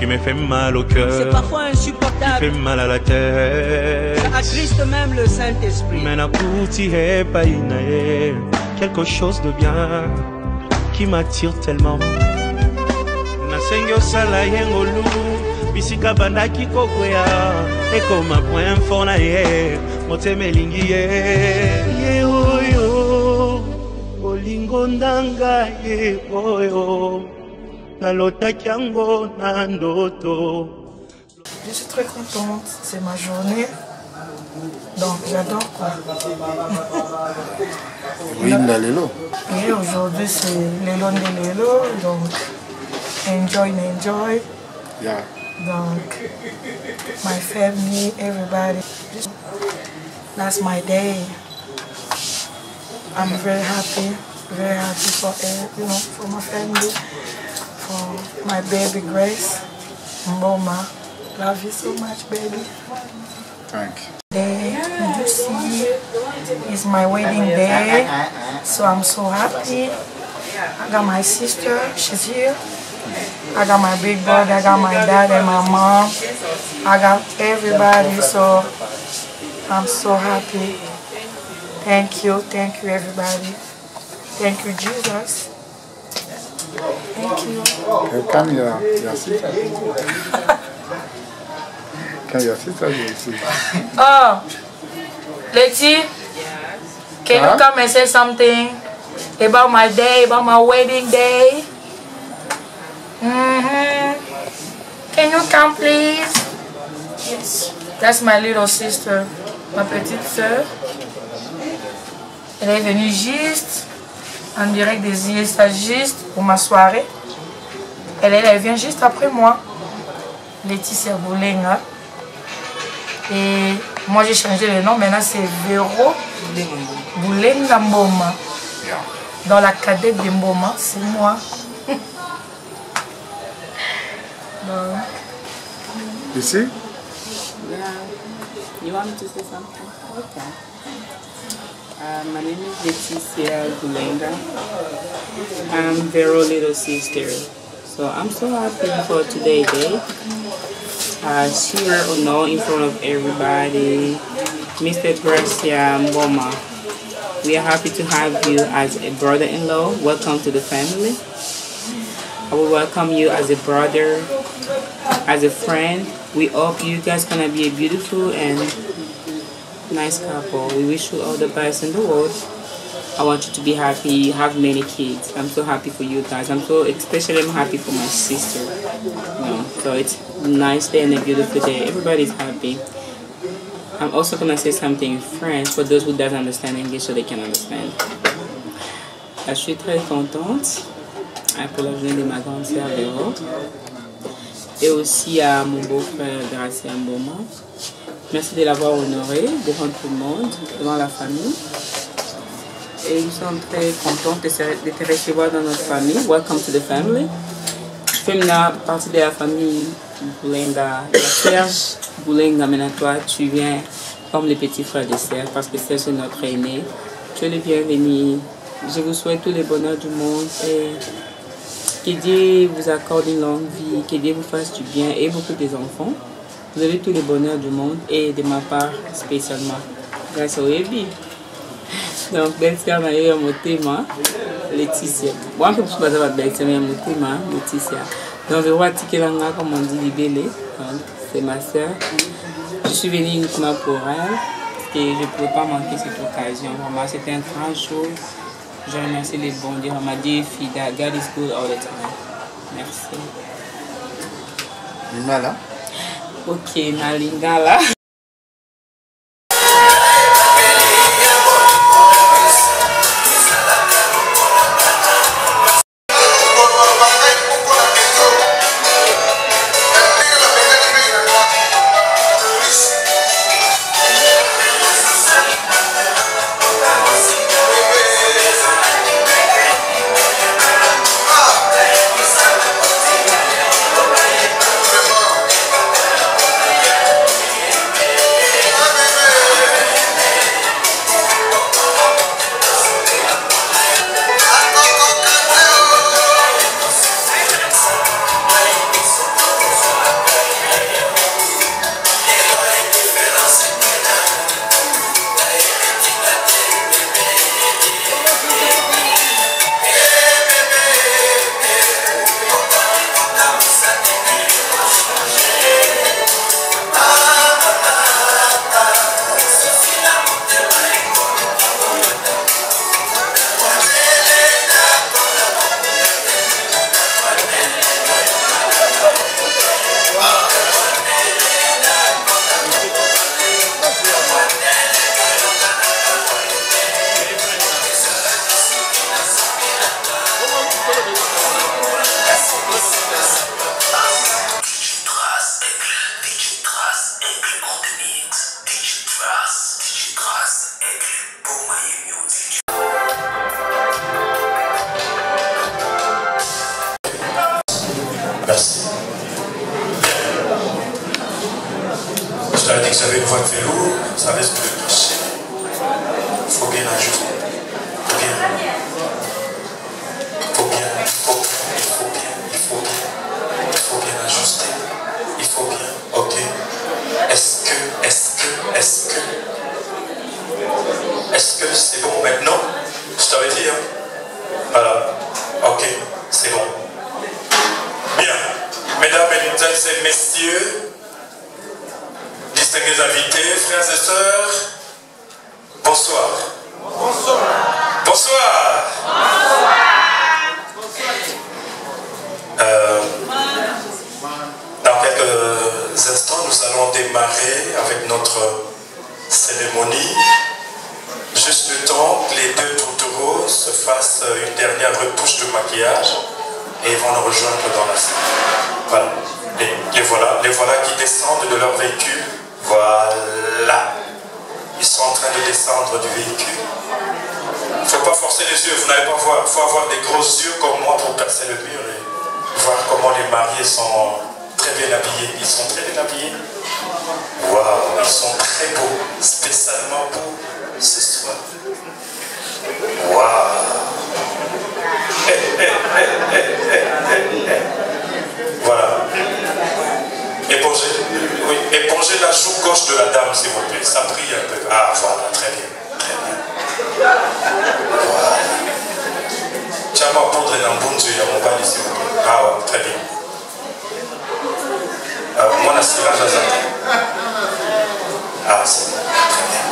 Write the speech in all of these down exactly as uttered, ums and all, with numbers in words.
qui me fait mal au cœur. C'est parfois insupportable. Qui fait mal à la tête. Ça attriste même le Saint-Esprit. Mais n'a pas quelque chose de bien qui m'attire tellement. Nasengo sala yengolu bisika bandaki kokwea ekoma point fort na ye motemelingi ye ye oyo olingo ndanga ye oyo nalotaki yango na ndoto. Je suis très contente, c'est ma journée. Donc j'adore quoi. Oui, Lelo. Et aujourd'hui c'est Lelo de Lelo, donc enjoy, enjoy. Yeah. Donc my family, everybody. That's my day. I'm very happy, very happy for you know for my family, for my baby Grace, Mboma. Love you so much, baby. Thank you. Day, you see, it's my wedding day, so I'm so happy. I got my sister, she's here. I got my big brother, I got my dad and my mom. I got everybody, so I'm so happy. Thank you, thank you everybody. Thank you, Jesus. Thank you. Come your, your sister. Can your sister see? Oh, Letty, can huh? you come and say something about my day, about my wedding day? Mm-hmm. Can you come, please? Yes. That's my little sister, ma petite soeur. Elle est venue juste en direct des I S A juste pour ma soirée. Elle, elle vient juste après moi. Laetitia Boulenga. Et moi j'ai changé le nom, maintenant c'est Véro Boulenga Mboma. Dans la cadette de Mboma, c'est moi. Ici? Yeah. You want me to say something? Okay. Uh, my name is Laetitia Boulenga. I'm Vero's little sister. So I'm so happy for today's day. Uh, here or no, in front of everybody, Mister Gracia Mboma. We are happy to have you as a brother-in-law. Welcome to the family. I will welcome you as a brother, as a friend. We hope you guys gonna be a beautiful and nice couple. We wish you all the best in the world. I want you to be happy, have many kids. I'm so happy for you guys. I'm so, especially I'm happy for my sister. You know, so it's a nice day and a beautiful day. Everybody's happy. I'm also gonna say something in French for those who don't understand English so they can understand. Je suis très contente pour la journée de ma grande sœur Véro. Et aussi à mon beau-frère Gracia Mboma. Merci de l'avoir honoré devant tout le monde, devant la famille. Et nous sommes très contents de te recevoir dans notre famille. Welcome to the family. Je fais maintenant partie de la famille Boulenga. Serge Boulenga, maintenant toi, tu viens comme le petit frère de Serge parce que Serge est notre aîné. Tu es le bienvenu. Je vous souhaite tout le bonheur du monde et que Dieu vous accorde une longue vie, que Dieu vous fasse du bien et beaucoup des enfants. Vous avez tout le bonheur du monde et de ma part spécialement. Grâce au Ebi. Donc, belle-sœur m'a eu un motema, Laetitia. Bon, un peu plus de belle-sœur m'a eu un motema, Laetitia. Donc, je vois Tikelanga, comme on dit, libellé. C'est ma sœur. Je suis venue uniquement pour elle, parce que je ne pouvais pas manquer cette occasion. Vraiment, c'était un grand jour. Je remercie les bons dieux. On m'a dit, Fida, God is good all the time. Merci. Lingala? Ok, ma Lingala. vous avez une voix de velours, vous savez ce que le clocher. Il faut bien ajuster. Il faut bien. Il faut bien. Il faut bien. Il faut bien. Il faut bien. Il faut bien ajuster. Il faut bien. Ok. Est-ce que, est-ce que, est-ce que, est-ce que c'est bon maintenant? Je t'avais dit, hein? Voilà. Ok, c'est bon. Bien. Mesdames, mesdemoiselles et messieurs, distingués invités, frères et sœurs, bonsoir. Bonsoir. Bonsoir. Bonsoir. Euh, dans quelques instants, nous allons démarrer avec notre cérémonie. Juste le temps que les deux tourtereaux se fassent une dernière retouche de maquillage et ils vont nous rejoindre dans la salle. Voilà. Les, les voilà, les voilà qui descendent de leur véhicule. Voilà. Ils sont en train de descendre du véhicule. Il ne faut pas forcer les yeux, vous n'allez pas voir. Il faut avoir des gros yeux comme moi pour percer le mur et voir comment les mariés sont très bien habillés. Ils sont très bien habillés. Waouh, ils sont très beaux, spécialement beaux ce soir. Waouh. Hey, hey, hey, hey, hey, hey, hey. Voilà. Épongez, oui, épongez la joue gauche de la dame, s'il vous plaît. Ça brille un peu. Ah, voilà, très bien. Très bien. Voilà. Tiens, ma poudre est dans le bon Dieu, il y a mon bal, s'il vous plaît. Ah, ouais, très bien. Euh, mon assurage à ça. Ah, c'est bon. Très bien.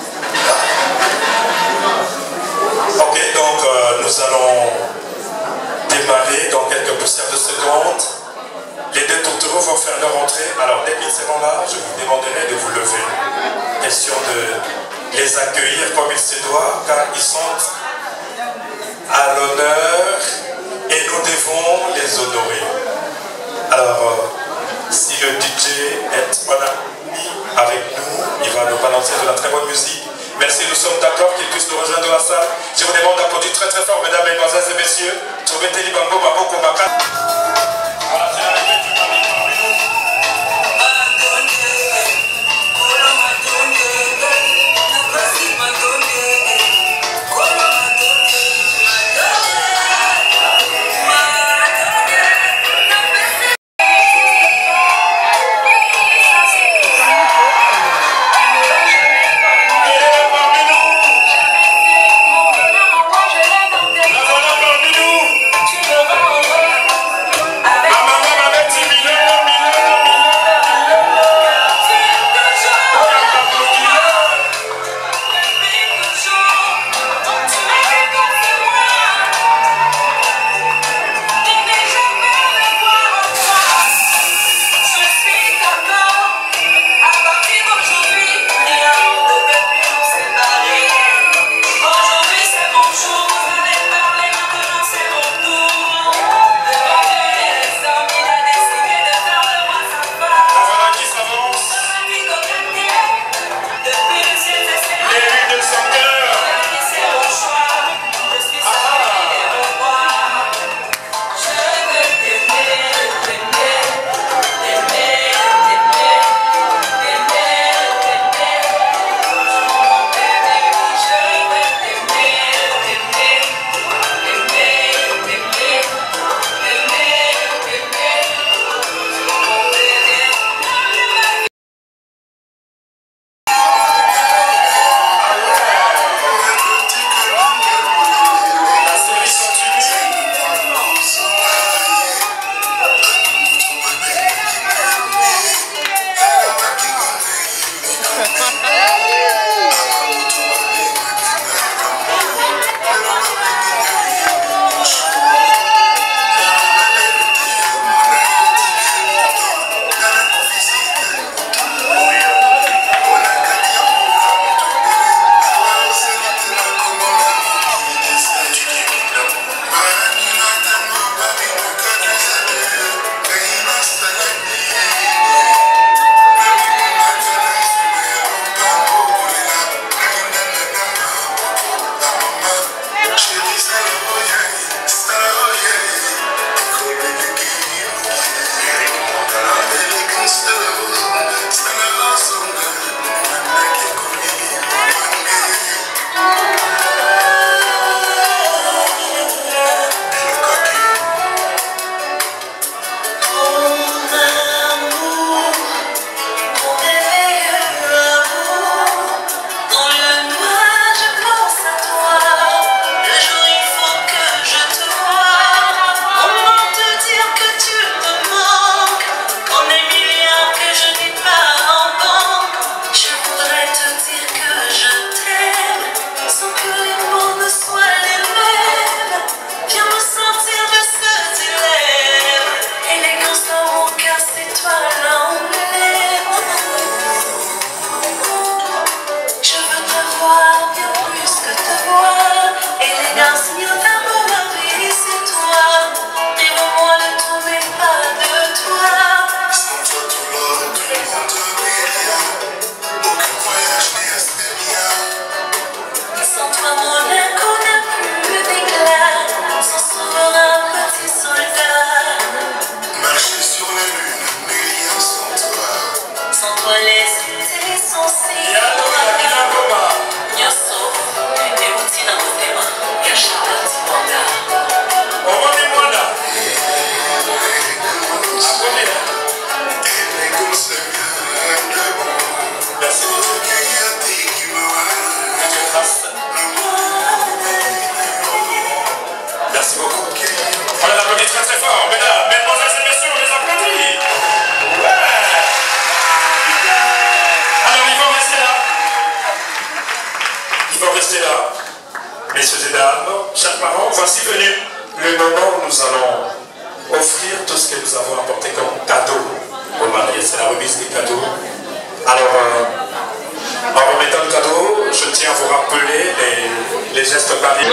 Ok, donc euh, nous allons démarrer dans quelques poussières de secondes. Les deux tourtereaux vont faire leur entrée. Alors dès qu'ils seront là, je vous demanderai de vous lever. Question de les accueillir comme il se doit, car ils sont à l'honneur et nous devons les honorer. Alors, euh, si le D J est un ami avec nous, il va nous balancer de la très bonne musique. Merci, nous sommes d'accord qu'ils puissent nous rejoindre dans la salle. Je vous demande d'applaudir très très fort, mesdames, mesdemoiselles et messieurs. Trouvez-vous Libango, Maboko, Maka. Voilà, c'est l'arrivée du mari parmi nous. Tu me rends heureux. On les applaudit très très fort. Mesdames, mesdemoiselles et messieurs, on les applaudit. Ouais. Alors il faut rester là. Il faut rester là. Messieurs et dames, chers parents, voici venu le moment où nous allons offrir tout ce que nous avons apporté comme cadeau aux mariés. C'est la remise des cadeaux. Alors, euh, en remettant le cadeau, je tiens à vous rappeler les, les gestes barrières.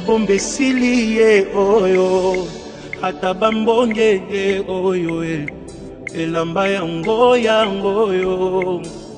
bombe sili ye oyo ata bambonge ye oyo elamba yango yango yo